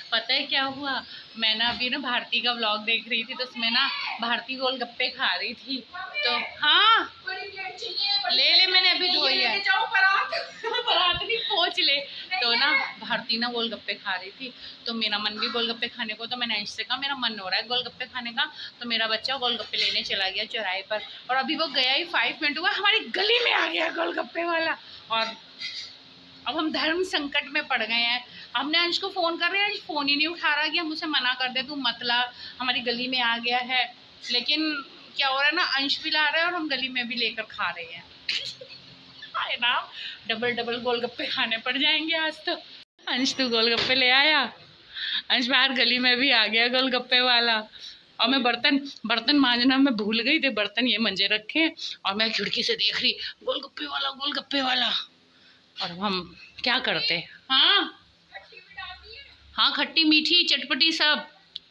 पता है क्या हुआ, मैं ना अभी ना भारती का व्लॉग देख रही थी, तो उसमें ना भारती गोलगप्पे खा रही थी। तो हाँ ले मैंने अभी धोई है, परात नहीं पहुँच ले। तो ना भारती ना गोलगप्पे खा रही थी, तो मेरा मन भी गोलगप्पे खाने को, तो मैंने अंश से कहा मेरा मन हो रहा है गोलगप्पे खाने का। तो मेरा बच्चा गोलगप्पे लेने चला गया चौराहे पर, और अभी वो गया ही 5 मिनट हुआ, हमारी गली में आ गया गोलगप्पे वाला। और अब हम धर्म संकट में पड़ गए हैं। हमने अंश को फ़ोन कर रहे हैं, अंश फ़ोन ही नहीं उठा रहा कि हम उसे मना कर दे, तू मत ला, हमारी गली में आ गया है। लेकिन क्या हो रहा है ना, अंश भी ला रहा है और हम गली में भी लेकर खा रहे हैं। हाय ना, डबल गोलगप्पे खाने पड़ जाएंगे आज तो। अंश तू गोलगप्पे ले आया, अंश बाहर गली में भी आ गया गोलगप्पे वाला। और मैं बर्तन मांजना मैं भूल गई थी, बर्तन ये मंजे रखे और मैं खिड़की से देख रही गोलगप्पे वाला गोलगप्पे वाला। और हम क्या करते? हाँ हाँ, खट्टी मीठी चटपटी सब।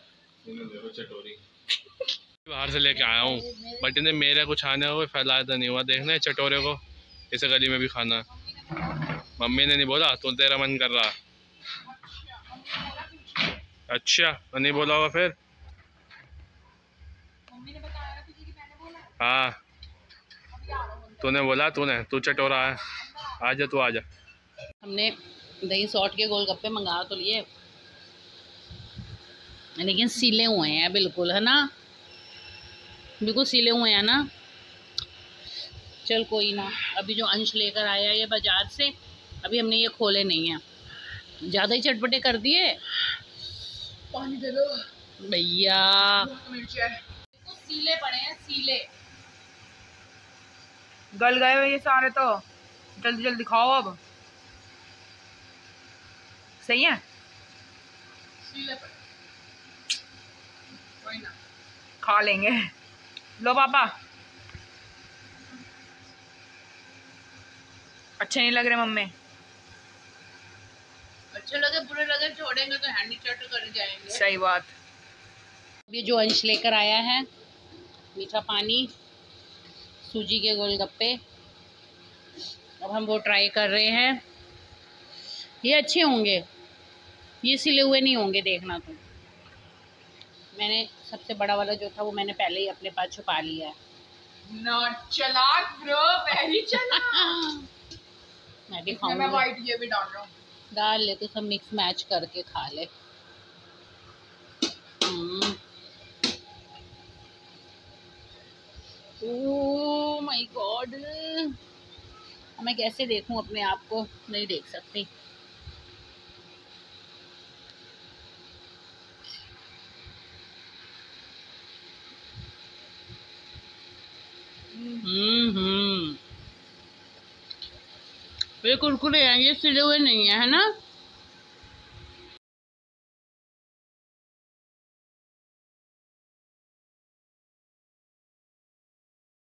बाहर से लेके आया हूँ, बट इन्हें मेरे कुछ खाने को फैलाया नहीं हुआ। देखना है चटोरे को, इसे गली में भी खाना। मम्मी ने नहीं बोला तो तेरा मन कर रहा? अच्छा, नहीं बोला होगा फिर? हाँ, तूने बोला, तू चटोरा है। आजा तू आजा। हमने दही सॉट के गोलगप्पे मंगा तो लिए, लेकिन सीले हुए हैं बिल्कुल, है ना, बिल्कुल सीले हुए हैं ना। चल कोई ना, अभी जो अंश लेकर आया ये बाजार से, अभी हमने ये खोले नहीं हैं। ज़्यादा ही चटपटे कर दिए। पानी दे दो भैया, सीले पड़े हैं, सीले गल गए ये सारे, तो जल्दी जल्दी खाओ अब। सही है, सीले पड़े, कोई ना खा लेंगे। लो पापा, अच्छे नहीं लग रहे मम्मी। अच्छे लगे बुरे लगे छोड़ेंगे तो हैंडी चट कर जाएंगे। सही बात। ये जो अंश लेकर आया है, मीठा पानी, सूजी के गोलगप्पे, अब हम वो ट्राई कर रहे हैं। ये अच्छे होंगे, ये सिले हुए नहीं होंगे, देखना तुम। मैंने सबसे बड़ा वाला जो था वो मैंने पहले ही अपने पास छुपा लिया है। नॉट चालाक ब्रो, वेरी चालाक। मैं भी खाऊंगी, मैं वाइट ये भी डाल रहा हूँ। डाल ले, तो सब मिक्स मैच करके खा ले। ओह माय गॉड, मैं कैसे देखूं अपने आप को? नहीं देख सकती। ये कुरकुरे हैं, ये सिले हुए नहीं है, है ना।